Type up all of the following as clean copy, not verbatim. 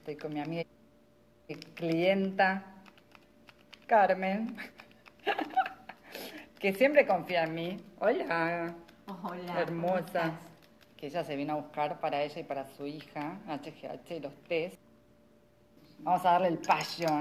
Estoy con mi amiga y clienta Carmen, que siempre confía en mí. Hola, Hola, ¿cómo hermosa. estás? Que ella se vino a buscar para ella y para su hija, HGH y los test. Vamos a darle el passion.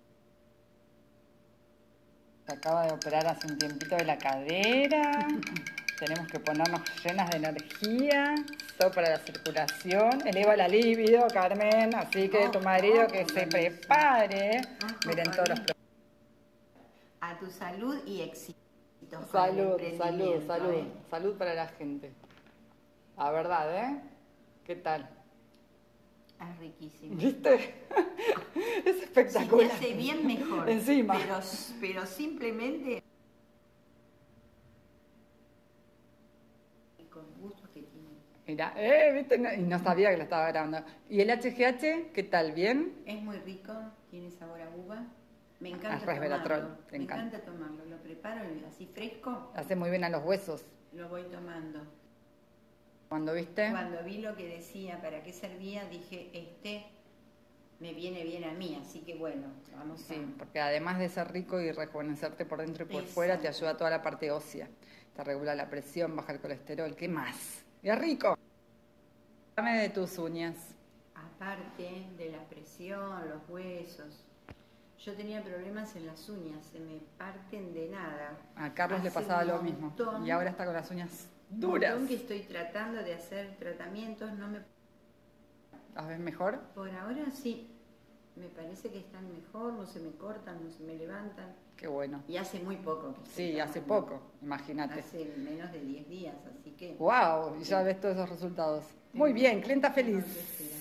Se acaba de operar hace un tiempito de la cadera. Tenemos que ponernos llenas de energía. Todo para la circulación. Eleva la libido, Carmen. Así que tu marido que se prepare. Miren todos los problemas. A tu salud y éxitos con el Salud, salud, emprendimiento, salud. ¿eh? Salud para la gente. La verdad, ¿eh? ¿Qué tal? Es riquísimo. ¿Viste? Es Si te espectacular. hace bien, mejor. Encima. Pero simplemente con gustos que tiene. Mira, ¿viste? Y no sabía que lo estaba grabando. ¿Y el HGH? ¿Qué tal? ¿Bien? Es muy rico, tiene sabor a uva. Me Ah, encanta resveratrol, tomarlo. te Me encanta. encanta tomarlo. Lo preparo y así fresco, Hace muy bien a los huesos. lo voy tomando. Cuando viste, Cuando vi lo que decía, para qué servía, dije, me viene bien a mí, así que bueno, vamos sí, a... porque además de ser rico y rejuvenecerte por dentro y por fuera, te Exacto. ayuda a toda la parte ósea. Te regula la presión, baja el colesterol. ¿Qué más? Y es rico. Dame de tus uñas. Aparte de la presión, los huesos, yo tenía problemas en las uñas, se me parten de nada. A Carlos le Hace pasaba un lo mismo. montón, Y ahora está con las uñas un duras. montón que estoy tratando de hacer tratamientos, no me... ¿Las ves mejor? Por ahora sí, me parece que están mejor, no se me cortan, no se me levantan. Qué bueno. Y hace muy poco que estoy Sí, hace tratando. poco, imagínate. Hace menos de 10 días, así que... ¡Wow! Y ya ves todos esos resultados. Muy bien, clienta feliz.